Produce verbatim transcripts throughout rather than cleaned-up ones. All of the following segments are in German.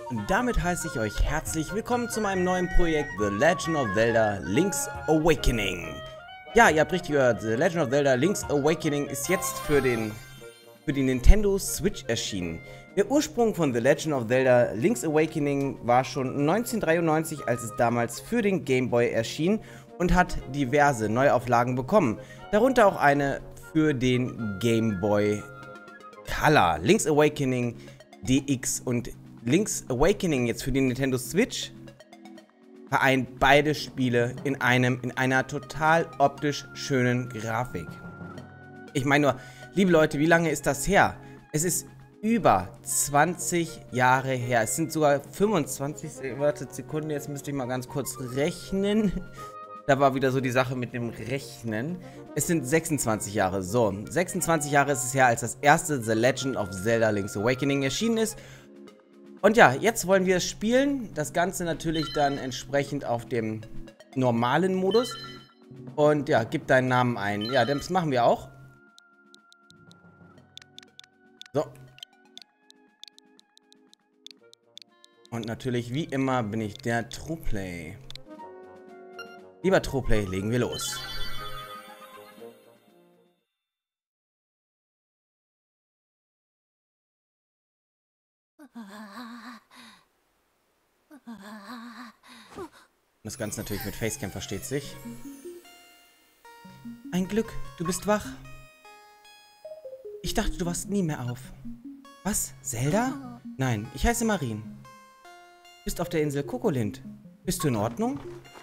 Und damit heiße ich euch herzlich willkommen zu meinem neuen Projekt The Legend of Zelda Link's Awakening. Ja, ihr habt richtig gehört, The Legend of Zelda Link's Awakening ist jetzt für, den, für die Nintendo Switch erschienen. Der Ursprung von The Legend of Zelda Link's Awakening war schon neunzehnhundertdreiundneunzig, als es damals für den Game Boy erschien und hat diverse Neuauflagen bekommen. Darunter auch eine für den Game Boy Color. Link's Awakening D X und Link's Awakening jetzt für die Nintendo Switch vereint beide Spiele in einem, in einer total optisch schönen Grafik. Ich meine nur, liebe Leute, wie lange ist das her? Es ist über zwanzig Jahre her. Es sind sogar fünfundzwanzig, wartet Sekunden, jetzt müsste ich mal ganz kurz rechnen. Da war wieder so die Sache mit dem Rechnen. Es sind sechsundzwanzig Jahre. So, sechsundzwanzig Jahre ist es her, als das erste The Legend of Zelda Link's Awakening erschienen ist. Und ja, jetzt wollen wir es spielen. Das Ganze natürlich dann entsprechend auf dem normalen Modus. Und ja, gib deinen Namen ein. Ja, das machen wir auch. So. Und natürlich, wie immer, bin ich der Trueplay. Lieber Trueplay, legen wir los. Das Ganze natürlich mit Facecam, versteht sich. Ein Glück, du bist wach. Ich dachte, du wachst nie mehr auf. Was? Zelda? Nein, ich heiße Marien. Du bist auf der Insel Kokolind. Bist du in Ordnung?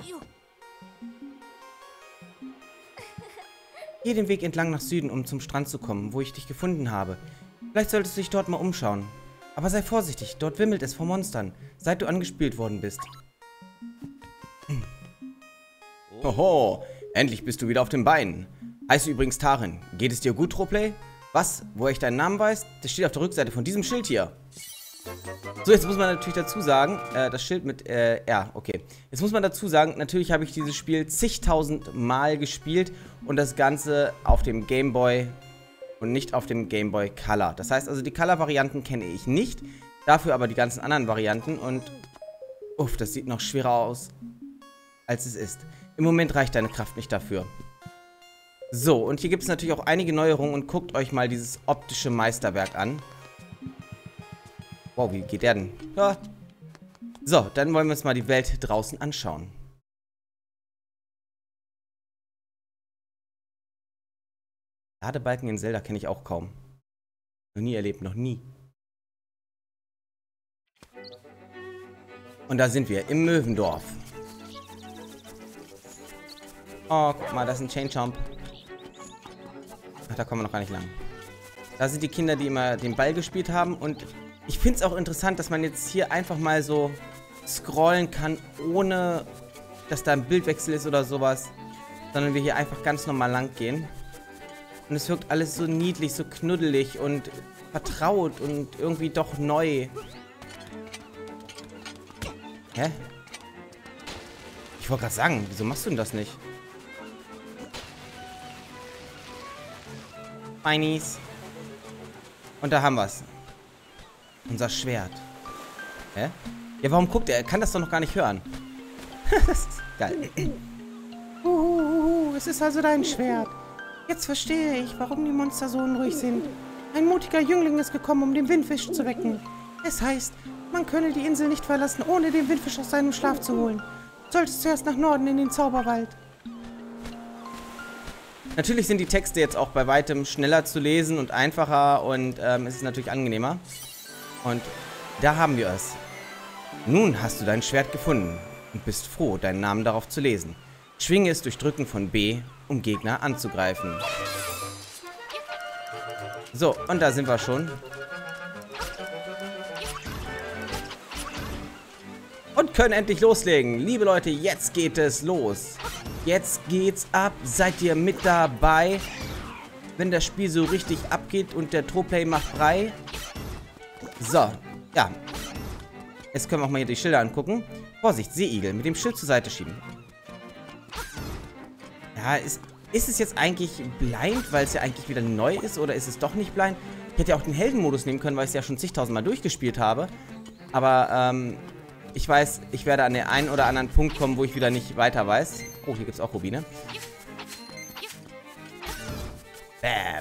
Geh den Weg entlang nach Süden, um zum Strand zu kommen, wo ich dich gefunden habe. Vielleicht solltest du dich dort mal umschauen. Aber sei vorsichtig, dort wimmelt es vor Monstern, seit du angespielt worden bist. Hm. Hoho, endlich bist du wieder auf den Beinen. Heiße übrigens Tarin. Geht es dir gut, Trueplay? Was? Wo ich deinen Namen weiß? Das steht auf der Rückseite von diesem Schild hier. So, jetzt muss man natürlich dazu sagen, äh, das Schild mit, äh, ja, okay. Jetzt muss man dazu sagen, natürlich habe ich dieses Spiel zigtausend Mal gespielt und das Ganze auf dem Game Boy und nicht auf dem Game Boy Color. Das heißt also, die Color-Varianten kenne ich nicht, dafür aber die ganzen anderen Varianten und, uff, das sieht noch schwerer aus, als es ist. Im Moment reicht deine Kraft nicht dafür. So, und hier gibt es natürlich auch einige Neuerungen und guckt euch mal dieses optische Meisterwerk an. Wow, wie geht der denn? Ja. So, dann wollen wir uns mal die Welt draußen anschauen. Ladebalken in Zelda kenne ich auch kaum. Noch nie erlebt, noch nie. Und da sind wir, im Möwendorf. Oh, guck mal, das ist ein Chain Chomp. Ach, da kommen wir noch gar nicht lang. Da sind die Kinder, die immer den Ball gespielt haben. Und ich finde es auch interessant, dass man jetzt hier einfach mal so scrollen kann, ohne dass da ein Bildwechsel ist oder sowas. Sondern wir hier einfach ganz normal lang gehen. Und es wirkt alles so niedlich, so knuddelig und vertraut und irgendwie doch neu. Hä? Ich wollte gerade sagen, wieso machst du denn das nicht? Feinies. Und da haben wir es. Unser Schwert. Hä? Ja, warum guckt er? Er kann das doch noch gar nicht hören. Das ist geil. Uhuhu, es ist also dein Schwert. Jetzt verstehe ich, warum die Monster so unruhig sind. Ein mutiger Jüngling ist gekommen, um den Windfisch zu wecken. Es heißt, man könne die Insel nicht verlassen, ohne den Windfisch aus seinem Schlaf zu holen. Du solltest zuerst nach Norden in den Zauberwald. Natürlich sind die Texte jetzt auch bei weitem schneller zu lesen und einfacher und ähm, es ist natürlich angenehmer. Und da haben wir es. Nun hast du dein Schwert gefunden und bist froh, deinen Namen darauf zu lesen. Schwinge es durch Drücken von B, um Gegner anzugreifen. So, und da sind wir schon. Und können endlich loslegen. Liebe Leute, jetzt geht es los. Jetzt geht's ab. Seid ihr mit dabei? Wenn das Spiel so richtig abgeht und der Trueplay macht Brei. So, ja. Jetzt können wir auch mal hier die Schilder angucken. Vorsicht, Seeigel. Mit dem Schild zur Seite schieben. Ja, ist, ist es jetzt eigentlich blind, weil es ja eigentlich wieder neu ist? Oder ist es doch nicht blind? Ich hätte ja auch den Heldenmodus nehmen können, weil ich es ja schon zigtausendmal durchgespielt habe. Aber, ähm, ich weiß, ich werde an den einen oder anderen Punkt kommen, wo ich wieder nicht weiter weiß. Oh, hier gibt es auch Rubine. Bam.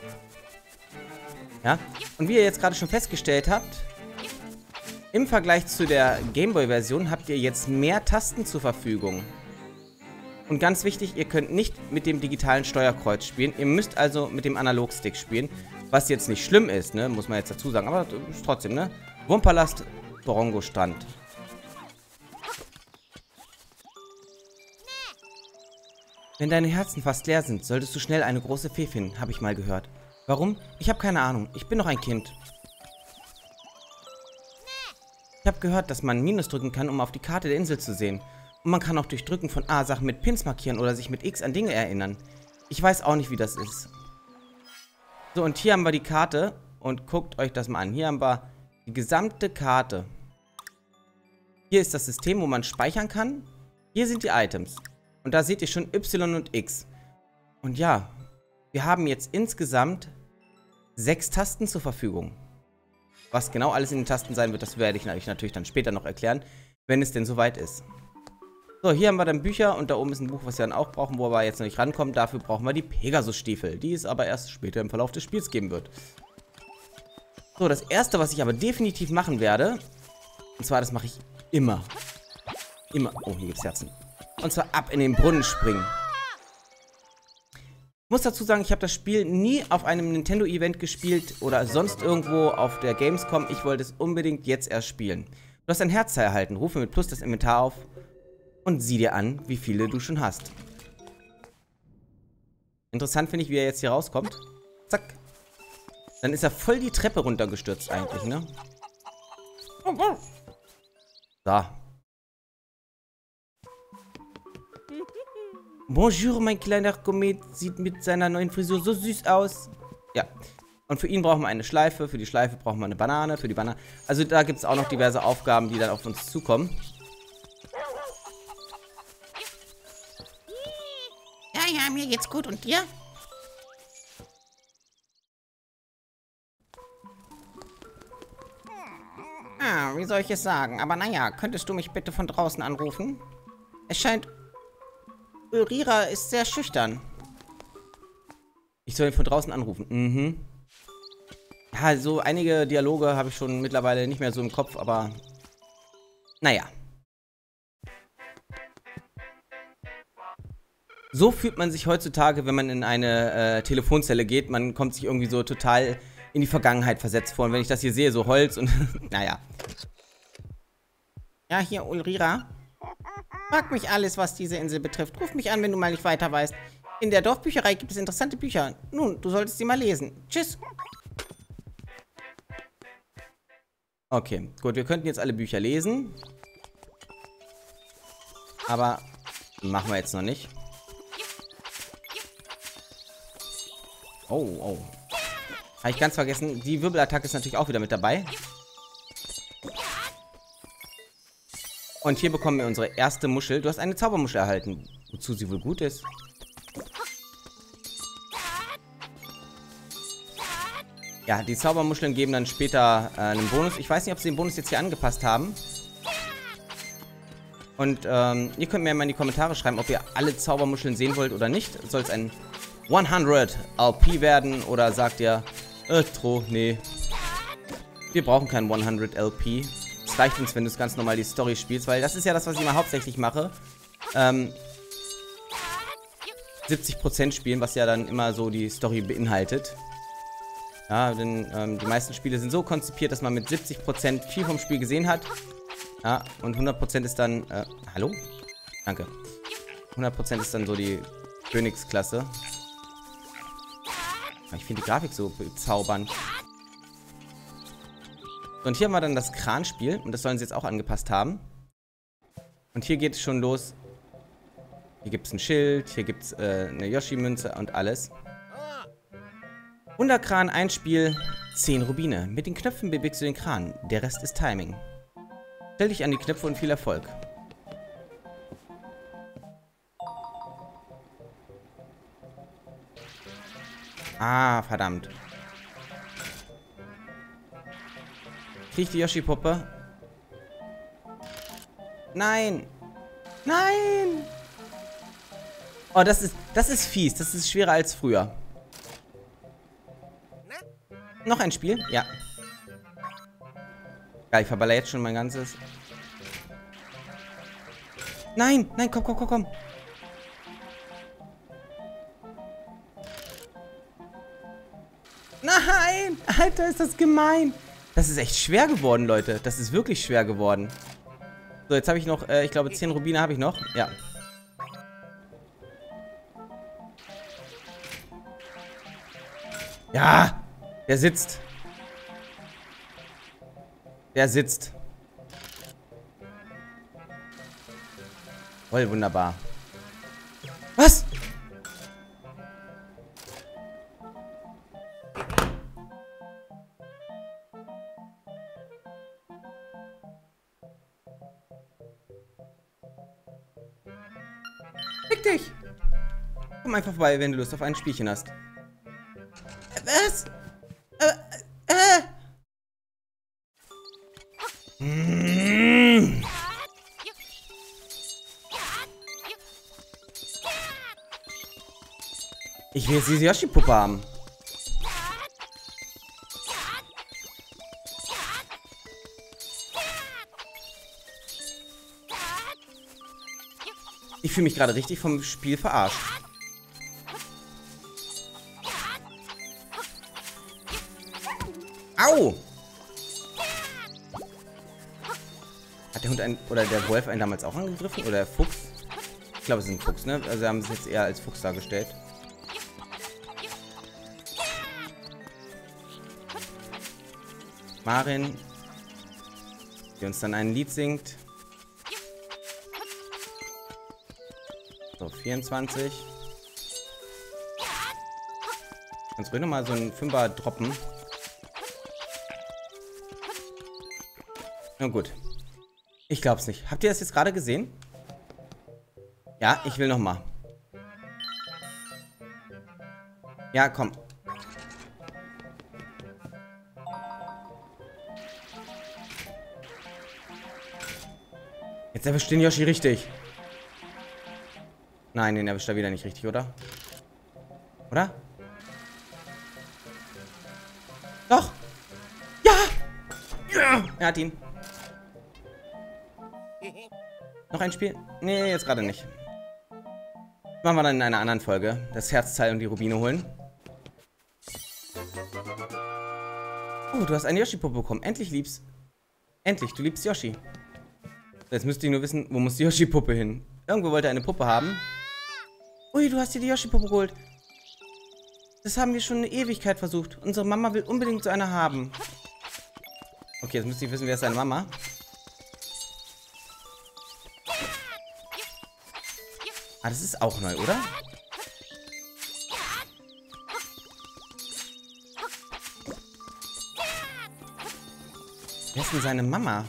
Ja, und wie ihr jetzt gerade schon festgestellt habt, im Vergleich zu der Gameboy-Version habt ihr jetzt mehr Tasten zur Verfügung. Und ganz wichtig, ihr könnt nicht mit dem digitalen Steuerkreuz spielen. Ihr müsst also mit dem Analogstick spielen. Was jetzt nicht schlimm ist, ne, muss man jetzt dazu sagen. Aber trotzdem, ne. Wurmpalast, Borongo-Strand. Wenn deine Herzen fast leer sind, solltest du schnell eine große Fee finden, habe ich mal gehört. Warum? Ich habe keine Ahnung. Ich bin noch ein Kind. Ich habe gehört, dass man Minus drücken kann, um auf die Karte der Insel zu sehen. Und man kann auch durch Drücken von A Sachen mit Pins markieren oder sich mit X an Dinge erinnern. Ich weiß auch nicht, wie das ist. So, und hier haben wir die Karte. Und guckt euch das mal an. Hier haben wir die gesamte Karte. Hier ist das System, wo man speichern kann. Hier sind die Items. Und da seht ihr schon Y und X. Und ja, wir haben jetzt insgesamt sechs Tasten zur Verfügung. Was genau alles in den Tasten sein wird, das werde ich natürlich dann später noch erklären, wenn es denn soweit ist. So, hier haben wir dann Bücher und da oben ist ein Buch, was wir dann auch brauchen, wo wir jetzt noch nicht rankommen. Dafür brauchen wir die Pegasus-Stiefel, die es aber erst später im Verlauf des Spiels geben wird. So, das erste, was ich aber definitiv machen werde, und zwar, das mache ich immer. Immer. Oh, hier gibt es Herzen. Und zwar ab in den Brunnen springen. Ich muss dazu sagen, ich habe das Spiel nie auf einem Nintendo-Event gespielt oder sonst irgendwo auf der Gamescom. Ich wollte es unbedingt jetzt erst spielen. Du hast ein Herzteil erhalten. Rufe mit Plus das Inventar auf und sieh dir an, wie viele du schon hast. Interessant finde ich, wie er jetzt hier rauskommt. Zack. Dann ist er voll die Treppe runtergestürzt eigentlich, ne? So. Bonjour, mein kleiner Komet sieht mit seiner neuen Frisur so süß aus. Ja. Und für ihn brauchen wir eine Schleife. Für die Schleife brauchen wir eine Banane. Für die Banane. Also da gibt es auch noch diverse Aufgaben, die dann auf uns zukommen. Ja, ja, mir geht's gut. Und dir? Ah, wie soll ich es sagen? Aber naja, könntest du mich bitte von draußen anrufen? Es scheint... Ulrira ist sehr schüchtern. Ich soll ihn von draußen anrufen. Mhm. Ja, so einige Dialoge habe ich schon mittlerweile nicht mehr so im Kopf, aber... Naja. So fühlt man sich heutzutage, wenn man in eine äh, Telefonzelle geht. Man kommt sich irgendwie so total in die Vergangenheit versetzt vor. Und wenn ich das hier sehe, so Holz und... naja. Ja, hier, Ulrira. Frag mich alles, was diese Insel betrifft. Ruf mich an, wenn du mal nicht weiter weißt. In der Dorfbücherei gibt es interessante Bücher. Nun, du solltest sie mal lesen. Tschüss. Okay, gut, wir könnten jetzt alle Bücher lesen. Aber machen wir jetzt noch nicht. Oh, oh. Habe ich ganz vergessen. Die Wirbelattacke ist natürlich auch wieder mit dabei. Und hier bekommen wir unsere erste Muschel. Du hast eine Zaubermuschel erhalten. Wozu sie wohl gut ist. Ja, die Zaubermuscheln geben dann später äh, einen Bonus. Ich weiß nicht, ob sie den Bonus jetzt hier angepasst haben. Und ähm, ihr könnt mir mal in die Kommentare schreiben, ob ihr alle Zaubermuscheln sehen wollt oder nicht. Soll es ein hundert L P werden oder sagt ihr, äh, Tro, nee. Wir brauchen kein hundert L P. Es reicht uns, wenn du es ganz normal die Story spielst, weil das ist ja das, was ich immer hauptsächlich mache. Ähm, siebzig Prozent spielen, was ja dann immer so die Story beinhaltet. Ja, denn ähm, die meisten Spiele sind so konzipiert, dass man mit siebzig Prozent viel vom Spiel gesehen hat. Ja, und hundert Prozent ist dann... Äh, hallo? Danke. hundert Prozent ist dann so die Königsklasse. Ich finde die Grafik so bezaubernd. Und hier haben wir dann das Kranspiel. Und das sollen sie jetzt auch angepasst haben. Und hier geht es schon los. Hier gibt es ein Schild. Hier gibt es äh, eine Yoshi-Münze und alles. Wunderkran, ein Spiel, zehn Rubine. Mit den Knöpfen bewegst du den Kran. Der Rest ist Timing. Stell dich an die Knöpfe und viel Erfolg. Ah, verdammt. Krieg ich die Yoshi-Puppe? Nein. Nein. Oh, das ist, das ist fies. Das ist schwerer als früher. Noch ein Spiel? Ja. Ja, ich verballer jetzt schon mein ganzes... Nein, nein, komm, komm, komm, komm. Nein! Alter, ist das gemein. Das ist echt schwer geworden, Leute. Das ist wirklich schwer geworden. So, jetzt habe ich noch, äh, ich glaube, zehn Rubine habe ich noch. Ja. Ja! Der sitzt. Der sitzt. Voll wunderbar. Was? Fick dich! Komm einfach vorbei, wenn du Lust auf ein Spielchen hast. Was? Äh, äh. Mm. Ich will jetzt diese Yoshi-Puppe haben. Ich fühle mich gerade richtig vom Spiel verarscht. Au! Hat der Hund einen, oder der Wolf einen damals auch angegriffen? Oder der Fuchs? Ich glaube, es ist ein Fuchs, ne? Also haben sie es jetzt eher als Fuchs dargestellt. Marin, die uns dann ein Lied singt. So, vierundzwanzig. Kannst ruhig nochmal so einen Fünfer droppen. Na gut. Ich glaub's nicht. Habt ihr das jetzt gerade gesehen? Ja, ich will nochmal. Ja, komm. Jetzt erwischt den Yoshi richtig. Nein, den erwischt er wieder nicht richtig, oder? Oder? Doch! Ja! Ja! Er hat ihn. Noch ein Spiel? Nee, jetzt gerade nicht. Machen wir dann in einer anderen Folge. Das Herzteil und die Rubine holen. Oh, du hast eine Yoshi-Puppe bekommen. Endlich liebst... Endlich, du liebst Yoshi. Jetzt müsste ich nur wissen, wo muss die Yoshi-Puppe hin? Irgendwo wollte er eine Puppe haben. Ui, du hast dir die Yoshi-Puppe geholt. Das haben wir schon eine Ewigkeit versucht. Unsere Mama will unbedingt so eine haben. Okay, jetzt müsste ich wissen, wer ist seine Mama. Ah, das ist auch neu, oder? Wer ist denn seine Mama?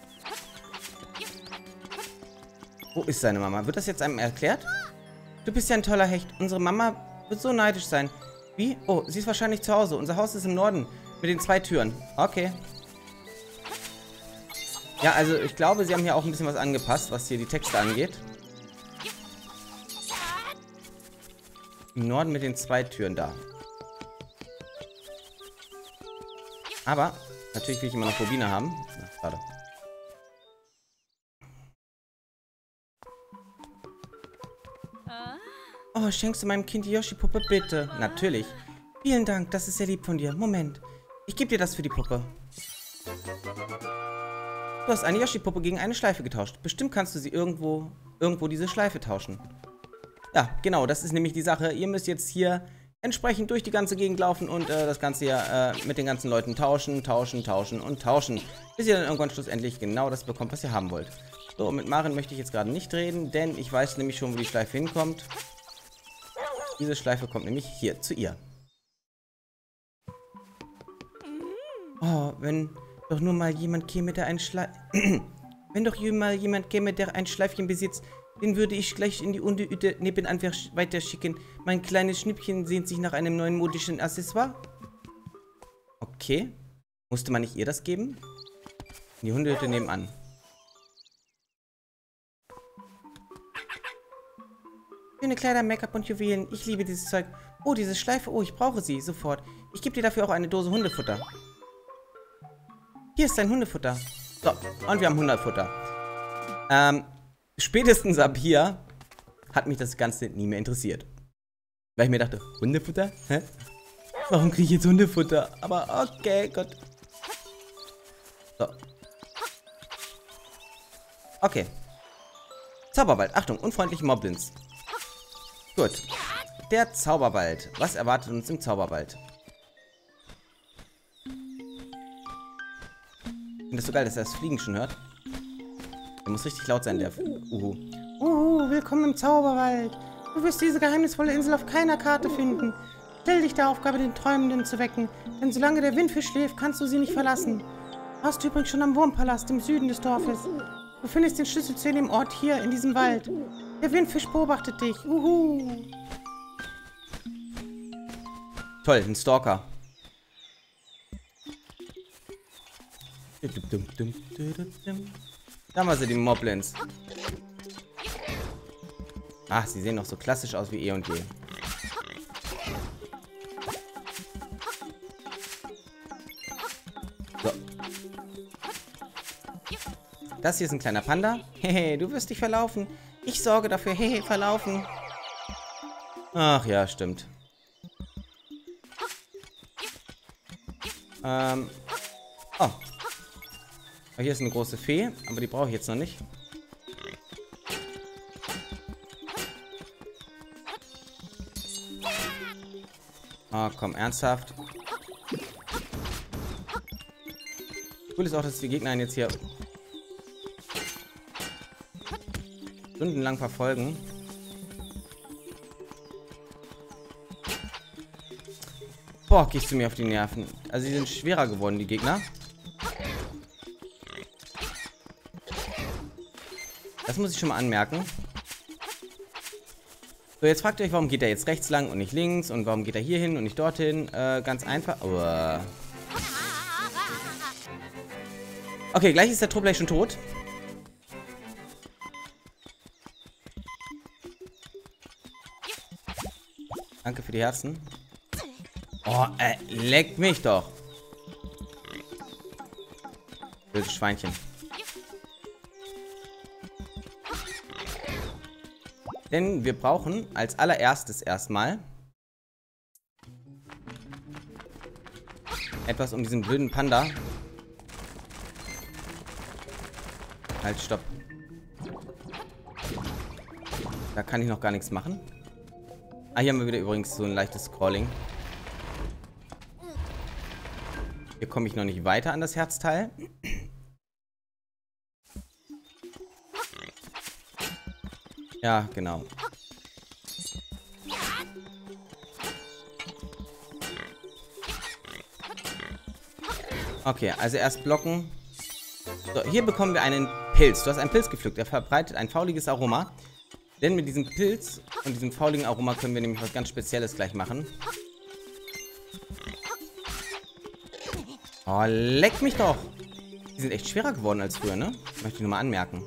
Wo ist seine Mama? Wird das jetzt einem erklärt? Du bist ja ein toller Hecht. Unsere Mama wird so neidisch sein. Wie? Oh, sie ist wahrscheinlich zu Hause. Unser Haus ist im Norden. Mit den zwei Türen. Okay. Ja, also ich glaube, sie haben hier auch ein bisschen was angepasst, was hier die Texte angeht. Im Norden mit den zwei Türen da. Aber, natürlich will ich immer noch Rubine haben. Ach, schade. Oh, schenkst du meinem Kind die Yoshi-Puppe, bitte? Natürlich. Vielen Dank, das ist sehr lieb von dir. Moment, ich gebe dir das für die Puppe. Du hast eine Yoshi-Puppe gegen eine Schleife getauscht. Bestimmt kannst du sie irgendwo, irgendwo diese Schleife tauschen. Ja, genau, das ist nämlich die Sache. Ihr müsst jetzt hier entsprechend durch die ganze Gegend laufen und äh, das Ganze hier äh, mit den ganzen Leuten tauschen, tauschen, tauschen und tauschen. Bis ihr dann irgendwann schlussendlich genau das bekommt, was ihr haben wollt. So, mit Marin möchte ich jetzt gerade nicht reden, denn ich weiß nämlich schon, wo die Schleife hinkommt. Diese Schleife kommt nämlich hier zu ihr. Oh, wenn doch nur mal jemand käme, der ein Schleif... wenn doch mal jemand käme, der ein Schleifchen besitzt, den würde ich gleich in die Unterhütte nebenan weiter schicken. Mein kleines Schnippchen sehnt sich nach einem neuen modischen Accessoire. Okay. Musste man nicht ihr das geben? In die Hundehütte nebenan. Schöne Kleider, Make-up und Juwelen. Ich liebe dieses Zeug. Oh, diese Schleife. Oh, ich brauche sie. Sofort. Ich gebe dir dafür auch eine Dose Hundefutter. Hier ist dein Hundefutter. So, und wir haben Hundefutter. Ähm, spätestens ab hier hat mich das Ganze nie mehr interessiert. Weil ich mir dachte, Hundefutter? Hä? Warum kriege ich jetzt Hundefutter? Aber okay, Gott. So. Okay. Zauberwald. Achtung, unfreundliche Moblins. Gut. Der Zauberwald. Was erwartet uns im Zauberwald? Ich finde das so geil, dass er das Fliegen schon hört. Der muss richtig laut sein, der Uhu. Uhu, willkommen im Zauberwald. Du wirst diese geheimnisvolle Insel auf keiner Karte finden. Stell dich der Aufgabe, den Träumenden zu wecken. Denn solange der Windfisch schläft, kannst du sie nicht verlassen. Warst du übrigens schon am Wurmpalast im Süden des Dorfes. Du findest den Schlüssel zu dem Ort hier, in diesem Wald. Der Windfisch beobachtet dich. Uhu. Toll, ein Stalker. Da haben wir sie, die Moblins. Ach, sie sehen noch so klassisch aus wie eh und je. So. Das hier ist ein kleiner Panda. Hehe, du wirst dich verlaufen. Ich sorge dafür. Hehe, verlaufen. Ach ja, stimmt. Ähm. Oh. Hier ist eine große Fee, aber die brauche ich jetzt noch nicht. Oh, komm, ernsthaft. Cool ist auch, dass die Gegner ihn jetzt hier stundenlang verfolgen. Boah, gehst du mir auf die Nerven. Also, sie sind schwerer geworden, die Gegner. Das muss ich schon mal anmerken. So, jetzt fragt ihr euch, warum geht er jetzt rechts lang und nicht links? Und warum geht er hier hin und nicht dorthin? Äh, ganz einfach. Oh. Okay, gleich ist der Trupp gleich schon tot. Danke für die Herzen. Oh, äh, leck mich doch. Böses Schweinchen. Denn wir brauchen als allererstes erstmal etwas, um diesen blöden Panda. Halt, stopp. Da kann ich noch gar nichts machen. Ah, hier haben wir wieder übrigens so ein leichtes Scrolling. Hier komme ich noch nicht weiter an das Herzteil. Ja, genau. Okay, also erst blocken. So, hier bekommen wir einen Pilz. Du hast einen Pilz gepflückt. Er verbreitet ein fauliges Aroma. Denn mit diesem Pilz und diesem fauligen Aroma können wir nämlich was ganz Spezielles gleich machen. Oh, leck mich doch. Die sind echt schwerer geworden als früher, ne? Möchte ich nur mal anmerken.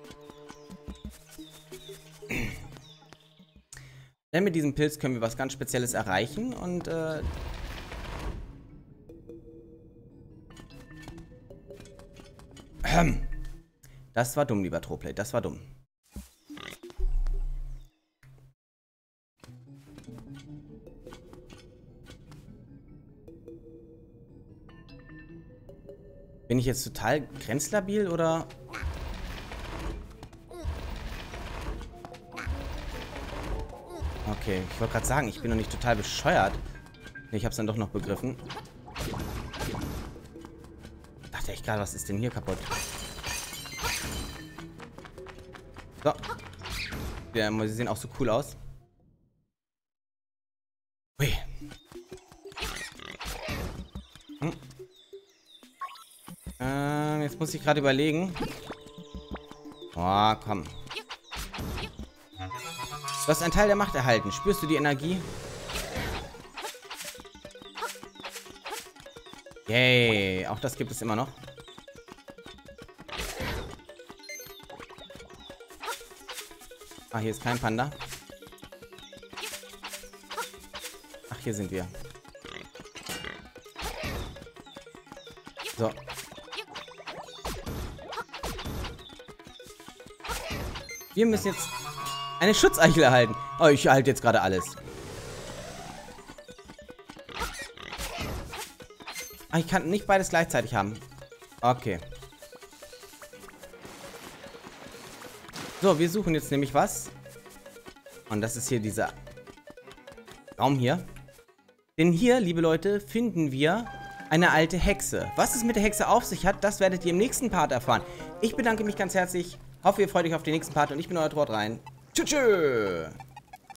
Denn mit diesem Pilz können wir was ganz Spezielles erreichen und äh das war dumm, lieber Troplay, das war dumm. Bin ich jetzt total grenzlabil oder? Okay, ich wollte gerade sagen, ich bin noch nicht total bescheuert. Nee, ich habe es dann doch noch begriffen. Dachte ich gerade, was ist denn hier kaputt? So. Ja, sie sehen auch so cool aus. Hui. Hm. Ähm, jetzt muss ich gerade überlegen. Oh, komm. Du hast einen Teil der Macht erhalten. Spürst du die Energie? Yay. Auch das gibt es immer noch. Ah, hier ist kein Panda. Ach, hier sind wir. So. Wir müssen jetzt eine Schutzeichel erhalten. Oh, ich erhalte jetzt gerade alles. Ah, ich kann nicht beides gleichzeitig haben. Okay. So, wir suchen jetzt nämlich was. Und das ist hier dieser Raum hier. Denn hier, liebe Leute, finden wir eine alte Hexe. Was es mit der Hexe auf sich hat, das werdet ihr im nächsten Part erfahren. Ich bedanke mich ganz herzlich. Hoffe, ihr freut euch auf den nächsten Part und ich bin euer Tortrein. Tschüss.